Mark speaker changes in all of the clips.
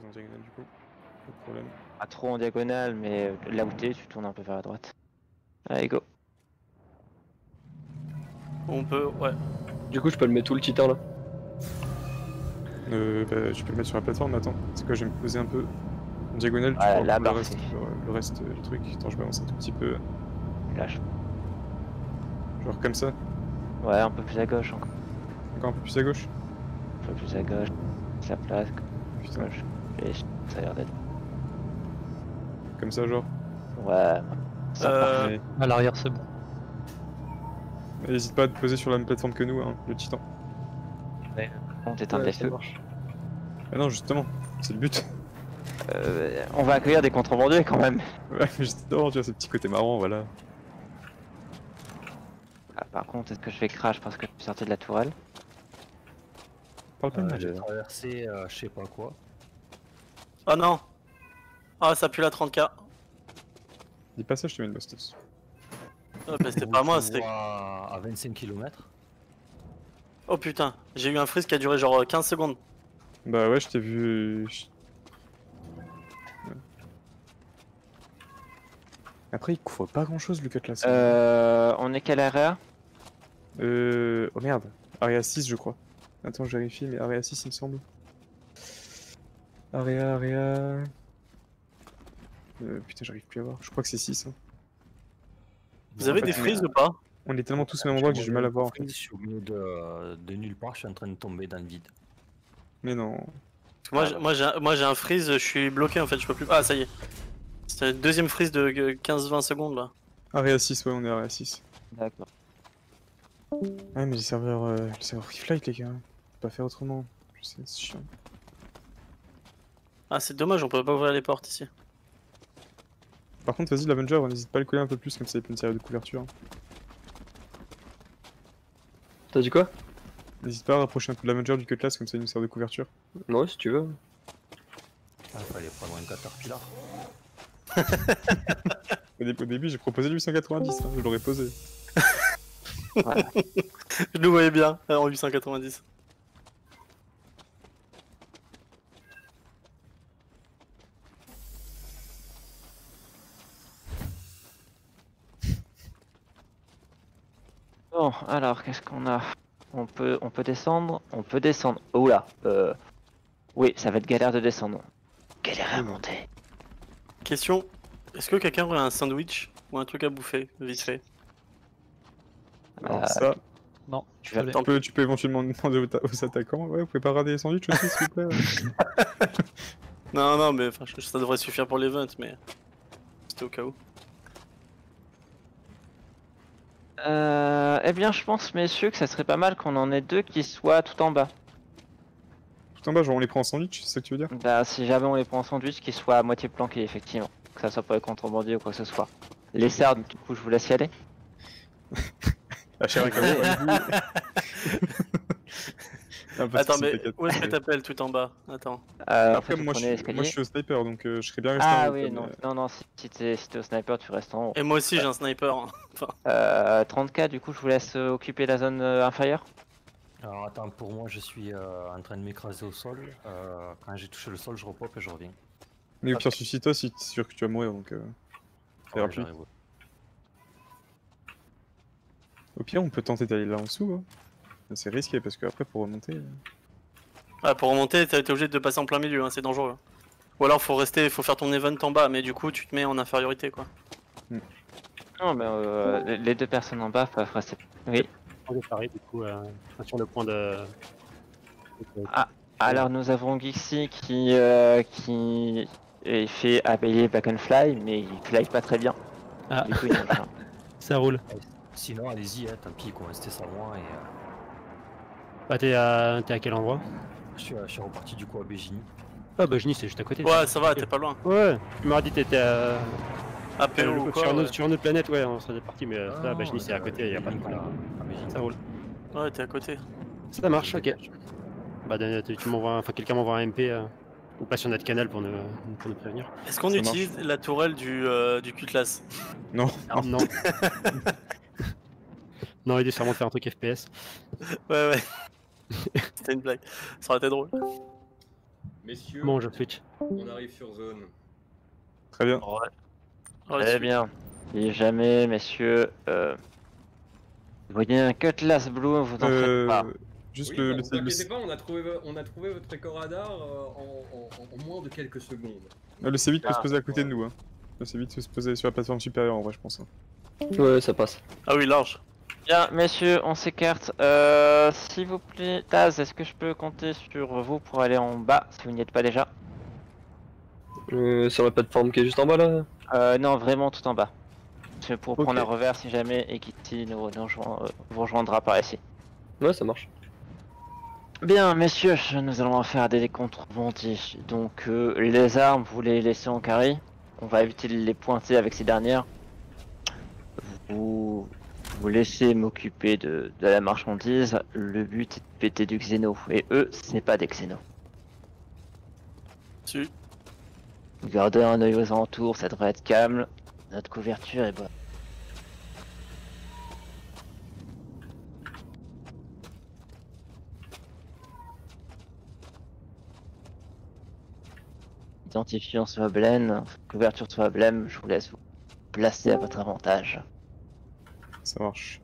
Speaker 1: en diagonale du coup. Pas de problème.
Speaker 2: Pas trop en diagonale, mais là où t'es, tu tournes un peu vers la droite. Allez, go.
Speaker 3: On peut, ouais.
Speaker 4: Du coup, je peux le mettre où le titan là?
Speaker 1: Bah, tu peux le mettre sur la plateforme, attends. C'est quoi, je vais me poser un peu en diagonale, tu
Speaker 2: Ouais,
Speaker 1: pourras
Speaker 2: là,
Speaker 1: voir
Speaker 2: parfait.
Speaker 1: le reste du truc. Attends, je balance un tout petit peu.
Speaker 2: Lâche.
Speaker 1: Genre comme ça.
Speaker 2: Ouais, un peu plus à gauche encore.
Speaker 1: Encore un peu plus à gauche.
Speaker 2: Un peu plus à gauche. Ça place.
Speaker 1: Putain,
Speaker 2: Et ça a l'air d'être.
Speaker 1: comme ça, genre.
Speaker 2: Ouais. Ça
Speaker 1: Mais
Speaker 5: À l'arrière, c'est bon.
Speaker 1: n'hésite pas à te poser sur la même plateforme que nous, hein, le titan.
Speaker 2: on t'éteint
Speaker 4: Ouais,
Speaker 2: les
Speaker 4: ça
Speaker 2: feux.
Speaker 4: marche.
Speaker 1: Ah non, justement, c'est le but.
Speaker 2: On va accueillir des contrebandiers quand même.
Speaker 1: Ouais, justement, tu vois, ce petit côté marrant, voilà.
Speaker 2: Ah, par contre, est-ce que je fais crash parce que je suis sorti de la tourelle?
Speaker 1: Parle pas de ma
Speaker 6: J'ai
Speaker 1: gueule.
Speaker 6: traversé je sais pas quoi.
Speaker 3: Oh non. Ah, ça pue la 30K.
Speaker 1: Dis pas ça, je te mets une bastos.
Speaker 3: Ah, bah, c'était pas moi,
Speaker 6: Tu
Speaker 3: c'était.
Speaker 6: vois à 25 km.
Speaker 3: Oh putain, j'ai eu un freeze qui a duré genre 15 secondes.
Speaker 1: Bah ouais, je t'ai vu. Ouais. Après, il couvre pas grand chose le Cutlass.
Speaker 2: On est quel area?
Speaker 1: Oh merde, Area 6 je crois. Attends, je vérifie, mais Area 6 il me semble. Area... putain, j'arrive plus à voir. Je crois que c'est 6. Hein.
Speaker 3: Vous avez
Speaker 1: fait,
Speaker 3: des freezes ou pas?
Speaker 1: On est tellement tous au même endroit que j'ai du mal à voir en fait.
Speaker 6: Je suis au milieu de nulle part, je suis en train de tomber dans le vide.
Speaker 1: Mais non.
Speaker 3: Moi j'ai un freeze, je suis bloqué en fait, je peux plus. Ah, ça y est. C'est le deuxième freeze de 15-20 secondes là.
Speaker 1: Area 6, ouais, on est Area 6.
Speaker 2: D'accord.
Speaker 1: Ouais, mais les serveurs Reflight, les gars. On peut pas faire autrement. Je sais, c'est chiant.
Speaker 3: Ah, c'est dommage, on peut pas ouvrir les portes ici.
Speaker 1: Par contre, vas-y, l'Avenger, n'hésite pas à le coller un peu plus, comme ça il peut une série de couverture.
Speaker 4: T'as dit quoi?
Speaker 1: N'hésite pas à rapprocher un peu de l'Avenger du Cutlass, comme ça il nous sert de couverture.
Speaker 4: Ouais, si tu veux.
Speaker 6: Ah, fallait pas loin de Caterpillar.
Speaker 1: Au début, j'ai proposé le 890, hein, je l'aurais posé.
Speaker 3: Je le voyais bien en 890.
Speaker 2: Bon, alors, qu'est-ce qu'on a? On peut descendre? On peut descendre. Oula, oui, ça va être galère de descendre. Galère à monter.
Speaker 3: Question, est-ce que quelqu'un aurait un sandwich ou un truc à bouffer, vite fait?
Speaker 1: Alors ça,
Speaker 5: Non,
Speaker 2: Tu vas
Speaker 1: tu peux éventuellement demander aux attaquants. Ouais, vous pouvez pas rater les sandwichs aussi, s'il vous plaît.
Speaker 3: Non, non, mais enfin, ça devrait suffire pour l'event, mais c'était au cas où.
Speaker 2: Eh bien, je pense, messieurs, que ça serait pas mal qu'on en ait deux qui soient tout en bas.
Speaker 1: Tout en bas, genre on les prend en sandwich, c'est ça que tu veux dire?
Speaker 2: Bah, si jamais on les prend en sandwich, qu'ils soient à moitié planqués, effectivement. Que ça soit pas les contrebandiers ou quoi que ce soit. Les sardes, du coup, je vous laisse y aller.
Speaker 1: La chair à caveau,
Speaker 3: Attends, mais où est-ce que t'appelles tout en bas? Attends.
Speaker 2: En
Speaker 1: Après,
Speaker 2: fait, vous
Speaker 1: moi,
Speaker 2: prenez l'escalier.
Speaker 1: je suis au sniper, donc je serais bien resté en
Speaker 2: Ah
Speaker 1: haut,
Speaker 2: oui,
Speaker 1: comme,
Speaker 2: non, non, non, si t'es au sniper, tu restes en haut.
Speaker 3: Et moi aussi j'ai un sniper. Hein. Enfin,
Speaker 2: 30K, du coup, je vous laisse occuper la zone inférieure.
Speaker 6: Alors attends, pour moi je suis en train de m'écraser au sol. Quand j'ai touché le sol, je repop et je reviens.
Speaker 1: Mais au pire, suicide-toi si t'es sûr que tu vas mourir, donc... ça ira
Speaker 6: Ouais,
Speaker 1: plus.
Speaker 6: j'arrive, ouais.
Speaker 1: Au pire, on peut tenter d'aller là en dessous. Hein. C'est risqué, parce que après pour remonter...
Speaker 3: ah, pour remonter, t'es obligé de passer en plein milieu, hein, c'est dangereux. Ou alors faut faire ton event en bas, mais du coup tu te mets en infériorité quoi.
Speaker 2: Non, mais les deux personnes en bas peuvent rester. Oui.
Speaker 5: Pareil, du coup, sur le point de.
Speaker 2: Alors, nous avons Gixi qui est fait à payer Back and Fly, mais il fly pas très bien.
Speaker 5: Ah,
Speaker 2: Du coup, il a-
Speaker 5: ça roule.
Speaker 6: Sinon, allez-y, hein, tant pis, qu'on restait sans moi. Et,
Speaker 5: Bah, t'es à quel endroit?
Speaker 6: je suis reparti du coup à Bégini.
Speaker 5: Ah, bah, Genie, c'est juste à côté.
Speaker 3: Ouais, ça va, t'es pas loin.
Speaker 5: Ouais, tu m'as dit que t'étais
Speaker 3: APO ou quoi?
Speaker 5: sur une autre planète, ouais, on serait parti, mais là, bah, Genie, c'est à côté, y a pas de
Speaker 6: Voilà,
Speaker 5: problème.
Speaker 6: à Bégini.
Speaker 5: Ça roule.
Speaker 3: Ouais, t'es à côté.
Speaker 5: Ça marche, ok. Bah, tu m'envoies, enfin, quelqu'un m'envoie un MP ou pas sur notre canal pour nous prévenir.
Speaker 3: Est-ce qu'on
Speaker 1: Ça
Speaker 3: utilise la tourelle du Cutlass?
Speaker 1: Non,
Speaker 5: Non. Non, il est sûrement de faire un truc FPS.
Speaker 3: Ouais, ouais. C'était une blague. Ça aurait été drôle.
Speaker 7: Messieurs,
Speaker 5: Bon, je switch.
Speaker 7: on arrive sur zone.
Speaker 1: Très bien.
Speaker 2: Ouais.
Speaker 3: Ouais,
Speaker 2: Très bien. Si jamais, messieurs, vous voyez un Cutlass Blue, vous en faites pas.
Speaker 1: Juste
Speaker 7: Oui,
Speaker 1: le,
Speaker 7: bah,
Speaker 1: le,
Speaker 7: vous
Speaker 1: le-
Speaker 7: inquiétez pas, on a trouvé votre éco radar en moins de quelques secondes.
Speaker 1: le C8 peut se
Speaker 2: Ah,
Speaker 1: poser à côté de nous. Hein. Le C8 peut se poser sur la plateforme supérieure en vrai, je pense. Hein.
Speaker 4: Ouais, ça passe.
Speaker 3: Ah oui, large.
Speaker 2: Bien, messieurs, on s'écarte. S'il vous plaît, Taz, est-ce que je peux compter sur vous pour aller en bas, si vous n'y êtes pas déjà?
Speaker 4: Sur la plateforme qui est juste en bas là.
Speaker 2: Non, vraiment tout en bas. C'est pour
Speaker 1: Ok.
Speaker 2: prendre un revers si jamais et Kitty vous rejoindra par ici.
Speaker 4: Ouais, ça marche.
Speaker 2: Bien, messieurs, nous allons en faire des décomptes rebondis. Donc, les armes, vous les laissez en carré. On va éviter de les pointer avec ces dernières. Vous laissez m'occuper de la marchandise. Le but est de péter du xéno. Et eux, ce n'est pas des xénos.
Speaker 3: Si.
Speaker 2: Gardez un œil aux alentours, ça devrait être calme. Notre couverture est bonne. Identifiant soit blême, couverture soit blême, je vous laisse vous placer à votre avantage.
Speaker 1: Ça marche.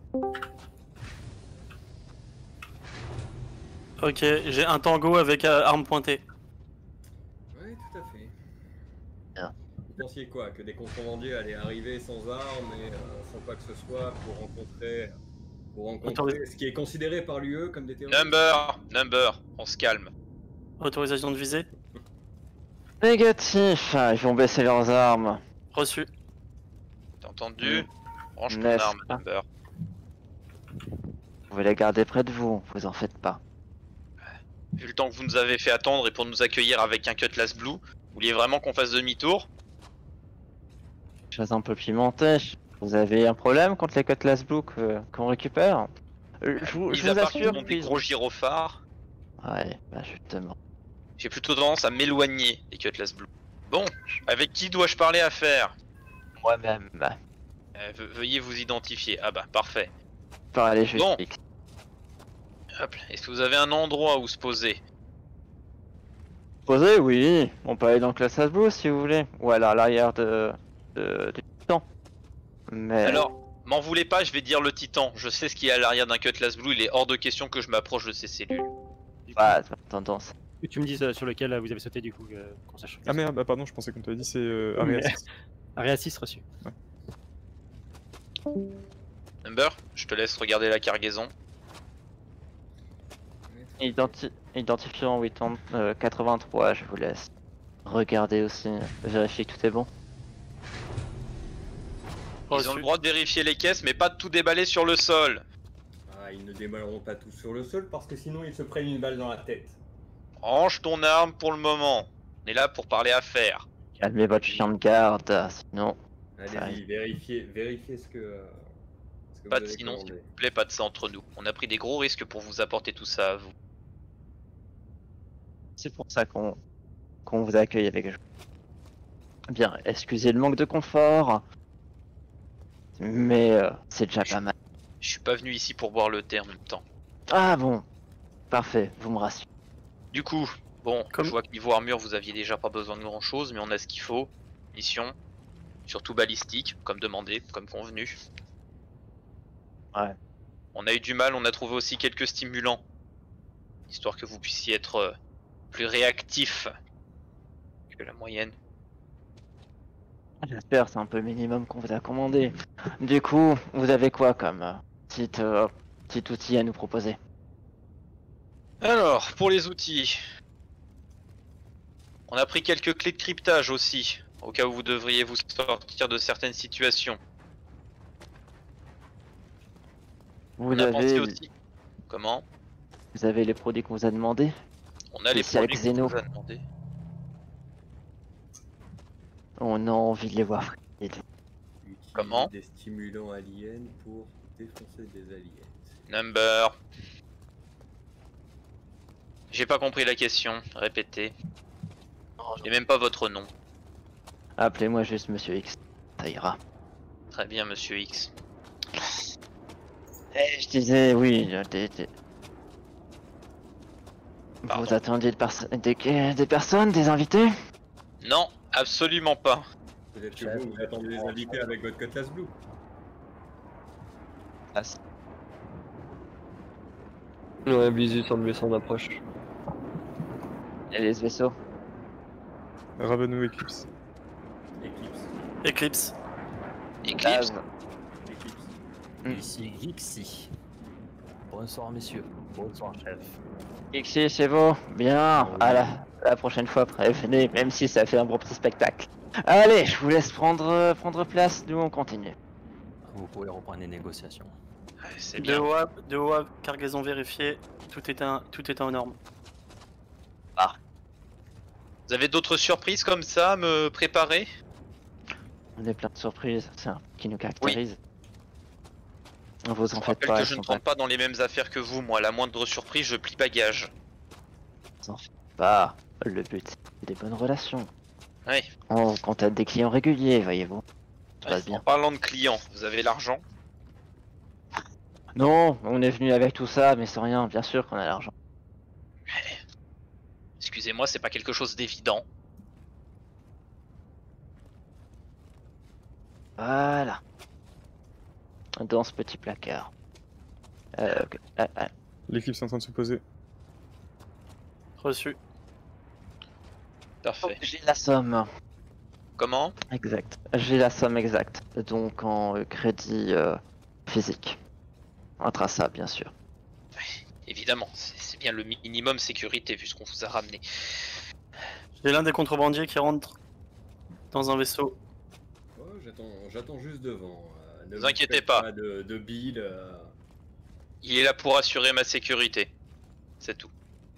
Speaker 3: Ok, j'ai un tango avec arme pointée.
Speaker 7: Oui, tout à fait.
Speaker 2: Bien.
Speaker 7: Vous pensiez quoi? Que des contrebandiers allaient arriver sans armes et sans quoi que ce soit pour rencontrer ce qui est considéré par l'UE comme des terroristes?
Speaker 8: Number, on se calme.
Speaker 3: Autorisation de viser.
Speaker 2: Négatif, ils vont baisser leurs armes.
Speaker 3: Reçu.
Speaker 8: T'as entendu? Range ton
Speaker 2: N'est-ce
Speaker 8: arme,
Speaker 2: pas?
Speaker 8: Number.
Speaker 2: Vous pouvez les garder près de vous, vous en faites pas.
Speaker 8: Vu le temps que vous nous avez fait attendre et pour nous accueillir avec un Cutlass Blue, vous vouliez vraiment qu'on fasse demi-tour?
Speaker 2: Chose un peu pimentée. Vous avez un problème contre les Cutlass Blue qu'on récupère? Je
Speaker 8: Mis
Speaker 2: vous
Speaker 8: à part qu'ils
Speaker 2: assure
Speaker 8: ont des
Speaker 2: qu'ils...
Speaker 8: gros gyrophares,
Speaker 2: Ouais, bah justement.
Speaker 8: j'ai plutôt tendance à m'éloigner des Cutlass Blue. Bon, avec qui dois-je parler à faire?
Speaker 2: Moi-même, bah,
Speaker 8: Veuillez vous identifier. Ah bah, parfait.
Speaker 2: parlez juste.
Speaker 8: Bon. Hop, est-ce que vous avez un endroit où se poser?
Speaker 2: Posez, oui. On peut aller dans le Cutlass Blue si vous voulez. Ou alors à l'arrière du Titan. Mais...
Speaker 8: Alors, m'en voulez pas, je vais dire le Titan. Je sais ce qu'il y a à l'arrière d'un Cutlass Blue, il est hors de question que je m'approche de ces cellules.
Speaker 2: bah, c'est pas tendance.
Speaker 5: Que tu me dises sur lequel vous avez sauté du coup, qu'on sache.
Speaker 1: Ah merde, bah pardon, je pensais qu'on t'avait dit c'est Arias.
Speaker 5: Area 6 reçu.
Speaker 8: Number, je te laisse regarder la cargaison.
Speaker 2: Identifiant 83, je vous laisse. Regardez aussi, vérifier que tout est bon.
Speaker 8: Ils ont le droit de vérifier les caisses, mais pas de tout déballer sur le sol.
Speaker 7: Ah, ils ne déballeront pas tout sur le sol parce que sinon ils se prennent une balle dans la tête.
Speaker 8: Range ton arme pour le moment. On est là pour parler affaires.
Speaker 2: Calmez votre chien de garde, sinon...
Speaker 7: Allez-y, vérifiez ce que
Speaker 8: Pas
Speaker 7: vous
Speaker 8: de
Speaker 7: avez
Speaker 8: sinon, s'il
Speaker 7: commandé.
Speaker 8: vous plaît, pas de ça entre nous. On a pris des gros risques pour vous apporter tout ça à vous.
Speaker 2: C'est pour ça qu'on vous accueille avec joie. Bien, excusez le manque de confort. Mais c'est déjà pas mal.
Speaker 8: Je suis pas venu ici pour boire le thé en même temps.
Speaker 2: Ah bon, parfait, vous me rassurez.
Speaker 8: Du coup, bon, je vois que niveau armure, vous aviez déjà pas besoin de grand chose, mais on a ce qu'il faut. Mission, surtout balistique, comme demandé, comme convenu.
Speaker 2: Ouais.
Speaker 8: On a eu du mal, on a trouvé aussi quelques stimulants. Histoire que vous puissiez être plus réactif que la moyenne.
Speaker 2: J'espère, c'est un peu le minimum qu'on vous a commandé. Du coup, vous avez quoi comme petit outil à nous proposer?
Speaker 8: Alors, pour les outils, on a pris quelques clés de cryptage aussi, au cas où vous devriez vous sortir de certaines situations. On a pensé aussi. Comment?
Speaker 2: Vous avez les produits qu'on vous a demandé?
Speaker 8: On a les
Speaker 2: Spécial
Speaker 8: produits qu'on
Speaker 2: Xeno.
Speaker 8: vous a demandé.
Speaker 2: On a envie de les voir frire.
Speaker 7: Utiliser
Speaker 8: Comment?
Speaker 7: des stimulants aliens pour défoncer des aliens.
Speaker 8: Number. J'ai pas compris la question, répétez. J'ai même pas votre nom.
Speaker 2: Appelez-moi juste Monsieur X, ça ira.
Speaker 8: Très bien, Monsieur X.
Speaker 2: Je disais, oui,
Speaker 8: Pardon.
Speaker 2: Vous attendiez des personnes, des invités?
Speaker 8: Non, absolument pas.
Speaker 7: Peut-être que vous attendez les invités avec votre Cutlass Blue.
Speaker 4: Ouais, Blizu semble laisser en approche.
Speaker 2: Et les vaisseaux?
Speaker 1: Raven ou Eclipse?
Speaker 7: Eclipse.
Speaker 8: Eclipse.
Speaker 7: Eclipse.
Speaker 6: Ici Gixi. Bonsoir messieurs. Bonsoir chef.
Speaker 2: Ici, c'est vous. Bien. À la prochaine fois, prévenez, même si ça fait un bon petit spectacle. Allez, je vous laisse prendre place, nous on continue.
Speaker 6: Vous pouvez reprendre les négociations.
Speaker 8: Ouais, c'est bien.
Speaker 3: De OAB, cargaison vérifiée, tout est en norme.
Speaker 8: Vous avez d'autres surprises comme ça à me préparer?
Speaker 2: On est plein de surprises, c'est un qui nous caractérise. Vous en
Speaker 8: Je
Speaker 2: faites
Speaker 8: rappelle
Speaker 2: pas,
Speaker 8: que
Speaker 2: elles
Speaker 8: je ne
Speaker 2: sont
Speaker 8: tente pas dans les mêmes affaires que vous, moi. La moindre surprise, je plie bagage.
Speaker 2: Vous en faites pas. Le but, c'est des bonnes relations.
Speaker 8: Ouais.
Speaker 2: On contacte des clients réguliers, voyez-vous. Ça passe
Speaker 8: En
Speaker 2: bien.
Speaker 8: parlant de clients, vous avez l'argent?
Speaker 2: Non, on est venu avec tout ça, mais sans rien, bien sûr qu'on a l'argent.
Speaker 8: Excusez-moi, c'est pas quelque chose d'évident.
Speaker 2: Voilà. Dans ce petit placard.
Speaker 1: L'Eclipse est en train de se poser.
Speaker 3: Reçu.
Speaker 8: Parfait.
Speaker 2: J'ai la somme.
Speaker 8: Comment?
Speaker 2: Exact. J'ai la somme exacte. Donc en crédit physique. On trace ça, bien sûr.
Speaker 8: Évidemment, c'est bien le minimum sécurité vu ce qu'on vous a ramené.
Speaker 3: J'ai l'un des contrebandiers qui rentre dans un vaisseau.
Speaker 7: Oh, j'attends juste devant. Ne
Speaker 8: vous inquiétez
Speaker 7: faites
Speaker 8: pas.
Speaker 7: De Bill.
Speaker 8: Il est là pour assurer ma sécurité. C'est tout.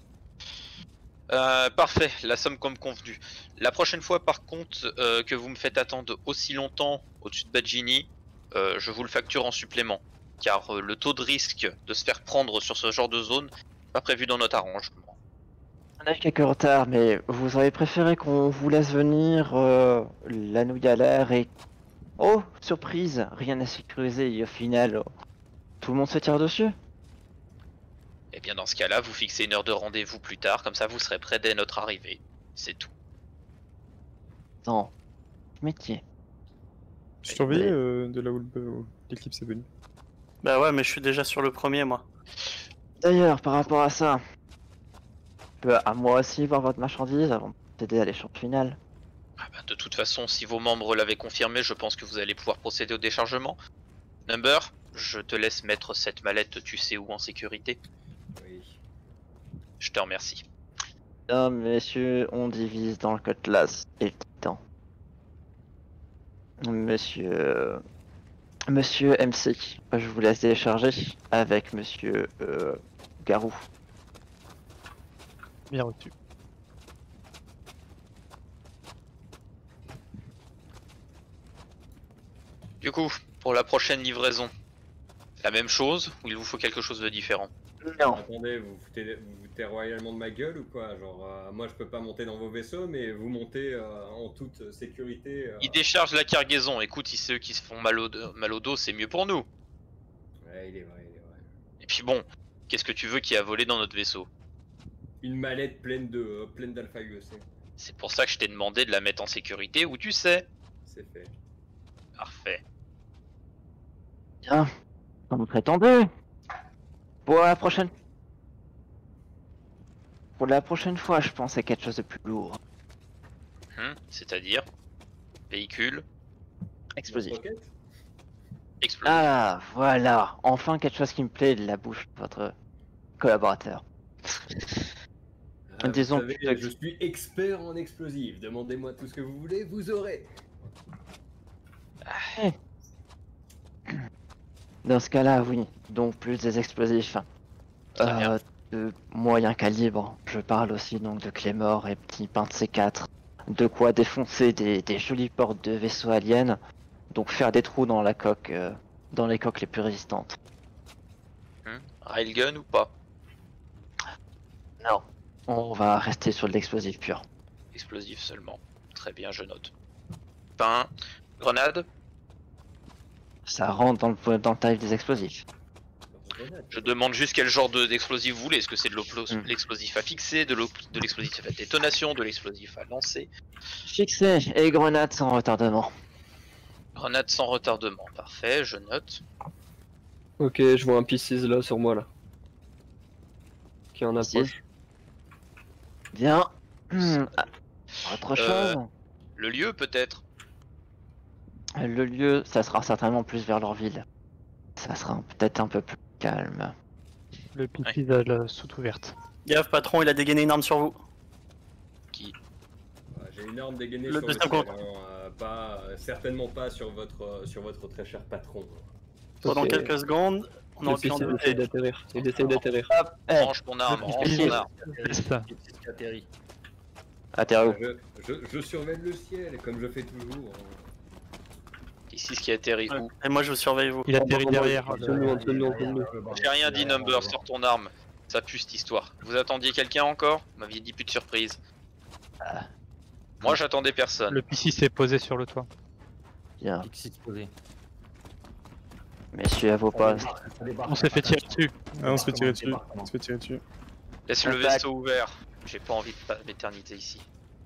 Speaker 8: Parfait, la somme comme convenu. La prochaine fois par contre que vous me faites attendre aussi longtemps au-dessus de Badgini, je vous le facture en supplément. Car le taux de risque de se faire prendre sur ce genre de zone n'est pas prévu dans notre arrangement.
Speaker 2: On a eu quelques retards, mais vous auriez préféré qu'on vous laisse venir la nouille à l'air et... Oh, surprise, rien n'est sécurisé et au final, tout le monde se tire dessus.
Speaker 8: Et bien dans ce cas-là, vous fixez une heure de rendez-vous plus tard, comme ça vous serez prêt dès notre arrivée. C'est tout.
Speaker 2: Non, métier.
Speaker 1: Je surveillais de là où l'Eclipse est venu.
Speaker 3: Bah ouais, mais je suis déjà sur le premier, moi.
Speaker 2: D'ailleurs, par rapport à ça, je peux à moi aussi voir votre marchandise avant de procéder à l'échange final.
Speaker 8: Ah bah, de toute façon, si vos membres l'avaient confirmé, je pense que vous allez pouvoir procéder au déchargement. Number, je te laisse mettre cette mallette tu sais où en sécurité.
Speaker 7: Oui.
Speaker 8: Je te remercie.
Speaker 2: Bien, messieurs, on divise dans le cutlass et le titan. Monsieur MC, je vous laisse décharger avec Monsieur Garou.
Speaker 9: Bien reçu.
Speaker 8: Du coup, pour la prochaine livraison, la même chose ou il vous faut quelque chose de différent?
Speaker 2: Non.
Speaker 7: Attendez, vous vous foutez royalement de ma gueule ou quoi? Genre, moi je peux pas monter dans vos vaisseaux, mais vous montez en toute sécurité.
Speaker 8: Il décharge la cargaison. Écoute, si ceux qui se font mal au dos, c'est mieux pour nous.
Speaker 7: Ouais, il est vrai, il est vrai.
Speaker 8: Et puis bon, qu'est-ce que tu veux qui a volé dans notre vaisseau?
Speaker 7: Une mallette pleine d'alpha UEC.
Speaker 8: C'est pour ça que je t'ai demandé de la mettre en sécurité où tu sais.
Speaker 7: C'est fait.
Speaker 8: Parfait.
Speaker 2: Bien, comme vous prétendez. Pour la prochaine fois, je pense à quelque chose de plus lourd.
Speaker 8: C'est-à-dire véhicule
Speaker 2: Explosif.
Speaker 7: Rocket?
Speaker 8: explosif.
Speaker 2: Ah, voilà. Enfin quelque chose qui me plaît de la bouche de votre collaborateur. Disons
Speaker 7: vous savez,
Speaker 2: que-
Speaker 7: je suis expert en explosifs. Demandez-moi tout ce que vous voulez, vous aurez.
Speaker 2: Dans ce cas-là, oui. Donc plus des explosifs
Speaker 8: Très bien.
Speaker 2: de moyen calibre. Je parle aussi donc de clés morts et petits pains de C4. De quoi défoncer des jolies portes de vaisseaux aliens. Donc faire des trous dans la coque, dans les coques les plus résistantes.
Speaker 8: Railgun ou pas?
Speaker 2: Non. On va rester sur de l'explosif pur.
Speaker 8: Explosif seulement. Très bien, je note. Pain, grenade.
Speaker 2: Ça rentre dans le taille des explosifs.
Speaker 8: Je demande juste quel genre d'explosif vous voulez. Est-ce que c'est de l'explosif à fixer, de l'explosif à détonation, de l'explosif à lancer?
Speaker 2: Fixé et grenade sans retardement.
Speaker 8: Grenade sans retardement, parfait, je note.
Speaker 4: Ok, je vois un P6 là sur moi là. Qui est en
Speaker 2: P6.
Speaker 4: approche.
Speaker 2: Bien. Autre chose.
Speaker 8: Le lieu peut-être?
Speaker 2: Le lieu, ça sera certainement plus vers leur ville. Ça sera peut-être un peu plus calme.
Speaker 9: Le pipi a la soute ouverte.
Speaker 3: Gaffe, patron, il a dégainé une arme sur vous.
Speaker 8: Qui?
Speaker 7: J'ai une arme dégainée
Speaker 3: Le
Speaker 7: sur le
Speaker 3: deuxième
Speaker 7: ciel,
Speaker 3: compte.
Speaker 7: certainement pas sur votre très cher patron.
Speaker 3: Pendant
Speaker 4: Ok.
Speaker 3: quelques secondes, on
Speaker 4: Le
Speaker 3: aurait pu en
Speaker 4: P6 essaye
Speaker 3: douter.
Speaker 4: d'atterrir. Il essaye d'atterrir.
Speaker 2: Hop,
Speaker 8: Range ton arme, range ton arme.
Speaker 9: C'est ça.
Speaker 6: P6 qui atterrit.
Speaker 2: atterri où?
Speaker 7: Je surveille le ciel, comme je fais toujours.
Speaker 8: Ici, ce qui atterrit où?
Speaker 3: Et moi, je vous surveille, vous.
Speaker 9: Il atterrit derrière.
Speaker 4: En dessous de nous, en dessous de nous, en dessous de nous.
Speaker 8: J'ai rien dit, Number, sors ton arme. Ça pue cette histoire. Vous attendiez quelqu'un encore? Vous m'aviez dit plus de surprise. Moi, j'attendais personne.
Speaker 9: Le PC s'est posé sur le toit.
Speaker 2: Bien.
Speaker 6: P6 posé.
Speaker 2: Messieurs, à vos postes.
Speaker 9: On s'est fait tirer dessus.
Speaker 1: Ah, on se fait tirer dessus. On se fait tirer dessus.
Speaker 8: Laisse le
Speaker 2: Contact.
Speaker 8: vaisseau ouvert. J'ai pas envie d'éternité ici.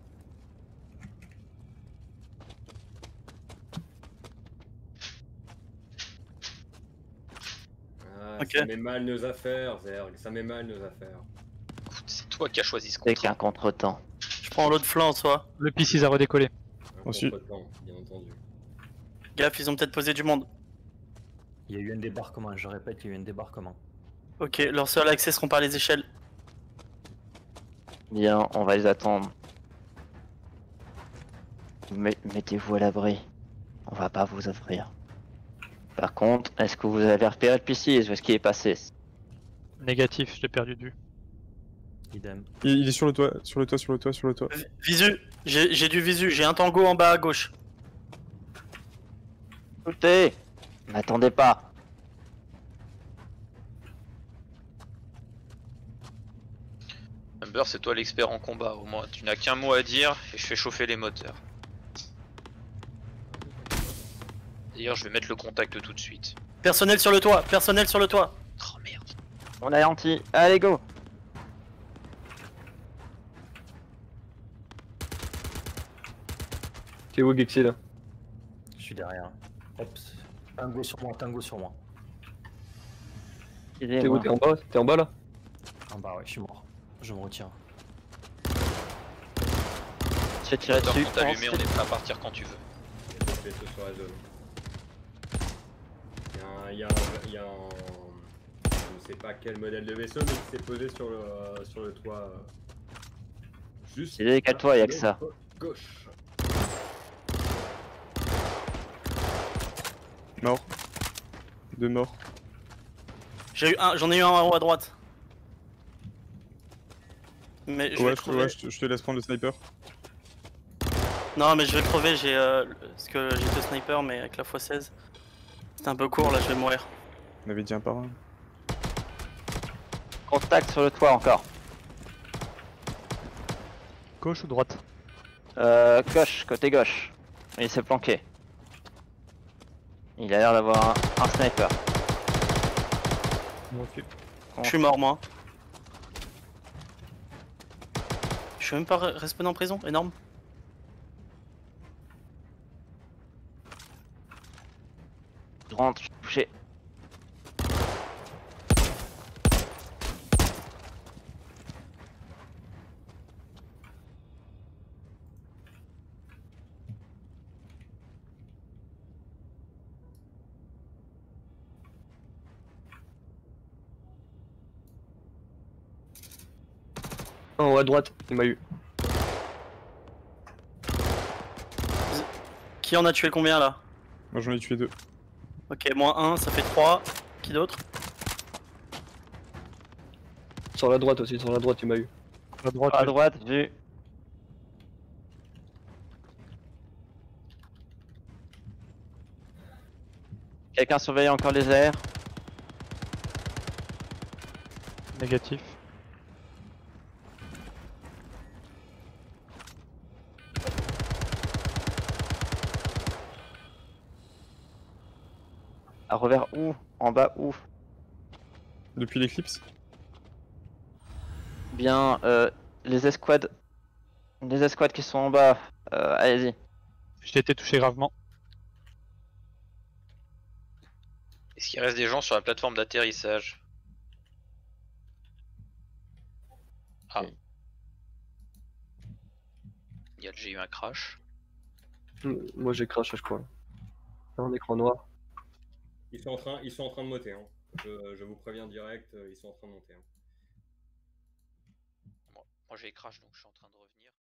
Speaker 3: Ok.
Speaker 7: Ça met mal nos affaires, Zerg, ça met mal nos affaires.
Speaker 8: Écoute, c'est toi qui as choisi ce
Speaker 2: C'est
Speaker 8: contrat.
Speaker 2: qu'un contretemps.
Speaker 3: Je prends l'autre flanc, soit.
Speaker 9: Le PC a redécollé.
Speaker 7: Un
Speaker 1: Ensuite.
Speaker 7: contretemps, bien entendu.
Speaker 3: Gaffe, ils ont peut-être posé du monde.
Speaker 6: Il y a eu un débarquement, je répète, il y a eu un débarquement.
Speaker 3: Ok, leur seul accès seront par les échelles.
Speaker 2: Bien, on va les attendre. Mettez-vous à l'abri. On va pas vous offrir. Par contre, est-ce que vous avez repéré le PC? Où est-ce qu'il est passé?
Speaker 9: Négatif, je l'ai perdu de vue.
Speaker 6: Idem.
Speaker 1: Il est sur le toit, sur le toit, sur le toit, sur le toit.
Speaker 3: Visu, j'ai du visu, j'ai un tango en bas à gauche.
Speaker 2: Écoutez, n'attendez pas.
Speaker 8: Number, c'est toi l'expert en combat. Au moins, tu n'as qu'un mot à dire et je fais chauffer les moteurs. D'ailleurs, je vais mettre le contact tout de suite.
Speaker 3: Personnel sur le toit, personnel sur le toit.
Speaker 8: Oh merde.
Speaker 2: On a anti. Allez, go.
Speaker 4: T'es où, Gexy là?
Speaker 6: Je suis derrière. Hop. Tango sur moi, tango sur moi.
Speaker 4: T'es où? T'es en bas? T'es en bas là?
Speaker 6: En bas, ouais, je suis mort. Je me retire.
Speaker 2: J'ai tiré
Speaker 8: Moteur
Speaker 2: dessus.
Speaker 8: sont allumés, on est prêt à partir quand tu veux.
Speaker 7: Il y a d'autres vaisseaux sur la zone. Il y a un... Je ne sais pas quel modèle de vaisseau, mais qui s'est posé sur le toit. Juste.
Speaker 2: Il est qu'à toi, y'a que ça.
Speaker 7: Gauche.
Speaker 1: Mort. Deux morts.
Speaker 3: J'en ai eu un en haut à droite. Mais je vais
Speaker 1: Ouais,
Speaker 3: crever.
Speaker 1: ouais, je te laisse prendre le sniper.
Speaker 3: Non, mais je vais crever, parce que j'ai deux snipers, mais avec la x16. C'est un peu court, là, je vais mourir.
Speaker 1: On avait dit un par un.
Speaker 2: Contact sur le toit encore.
Speaker 9: Gauche ou droite?
Speaker 2: Gauche, côté gauche. Il s'est planqué. Il a l'air d'avoir un sniper.
Speaker 9: Ok.
Speaker 3: Je suis mort, moi. Je suis même pas respawn en prison, énorme.
Speaker 2: Je rentre, je suis touché.
Speaker 4: En haut à droite, il m'a eu.
Speaker 3: Qui en a tué combien, là?
Speaker 1: Moi j'en ai tué deux.
Speaker 3: Ok, moins 1, ça fait 3. Qui d'autre?
Speaker 4: Sur la droite aussi, sur la droite, il m'a eu.
Speaker 9: À droite,
Speaker 2: À droite, vu. Quelqu'un surveille encore les airs?
Speaker 9: négatif.
Speaker 2: À revers où? En bas où?
Speaker 1: Depuis l'éclipse.
Speaker 2: Bien, les escouades qui sont en bas, allez-y.
Speaker 9: J'ai été touché gravement.
Speaker 8: Est-ce qu'il reste des gens sur la plateforme d'atterrissage? Ah. J'ai eu un crash.
Speaker 4: Moi j'ai crash, je crois. Un écran noir.
Speaker 7: Ils sont en train de monter. Hein. Je vous préviens direct, ils sont en train de monter. Hein.
Speaker 8: Moi j'ai crash donc je suis en train de revenir.